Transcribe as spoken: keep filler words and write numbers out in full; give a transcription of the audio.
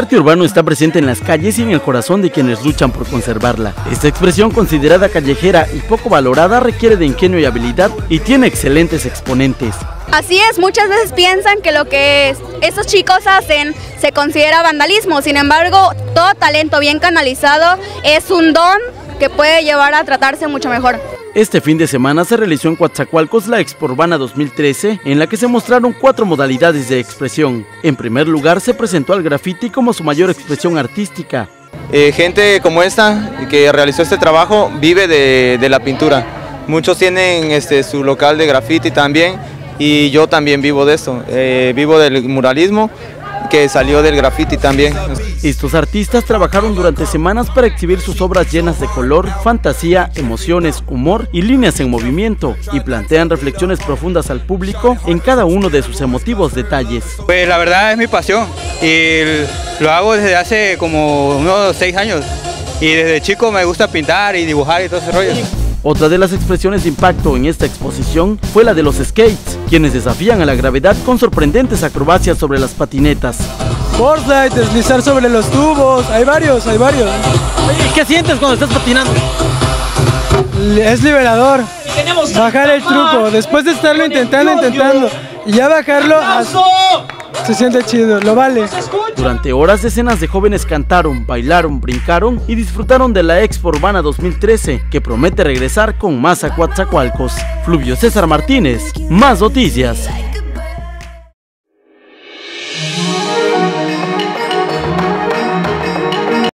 arte urbano está presente en las calles y en el corazón de quienes luchan por conservarla. Esta expresión, considerada callejera y poco valorada, requiere de ingenio y habilidad y tiene excelentes exponentes. Así es, muchas veces piensan que lo que estos chicos hacen se considera vandalismo, sin embargo, todo talento bien canalizado es un don que puede llevar a tratarse mucho mejor. Este fin de semana se realizó en Coatzacoalcos la Expo Urbana dos mil trece, en la que se mostraron cuatro modalidades de expresión. En primer lugar, se presentó al graffiti como su mayor expresión artística. Eh, gente como esta, que realizó este trabajo, vive de, de la pintura. Muchos tienen este, su local de graffiti también, y yo también vivo de esto. Eh, vivo del muralismo, que salió del graffiti también. Estos artistas trabajaron durante semanas para exhibir sus obras llenas de color, fantasía, emociones, humor y líneas en movimiento, y plantean reflexiones profundas al público en cada uno de sus emotivos detalles. Pues la verdad es mi pasión y lo hago desde hace como unos seis años, y desde chico me gusta pintar y dibujar y todo ese rollo. Otra de las expresiones de impacto en esta exposición fue la de los skates, quienes desafían a la gravedad con sorprendentes acrobacias sobre las patinetas. Boardslide, deslizar sobre los tubos, hay varios, hay varios. ¿Qué sientes cuando estás patinando? Es liberador, bajar el truco, después de estarlo intentando, intentando, y ya bajarlo, se siente chido, lo vale. Durante horas, decenas de jóvenes cantaron, bailaron, brincaron y disfrutaron de la Expo Urbana dos mil trece, que promete regresar con más a Coatzacoalcos. Fluvio César Martínez, Más Noticias.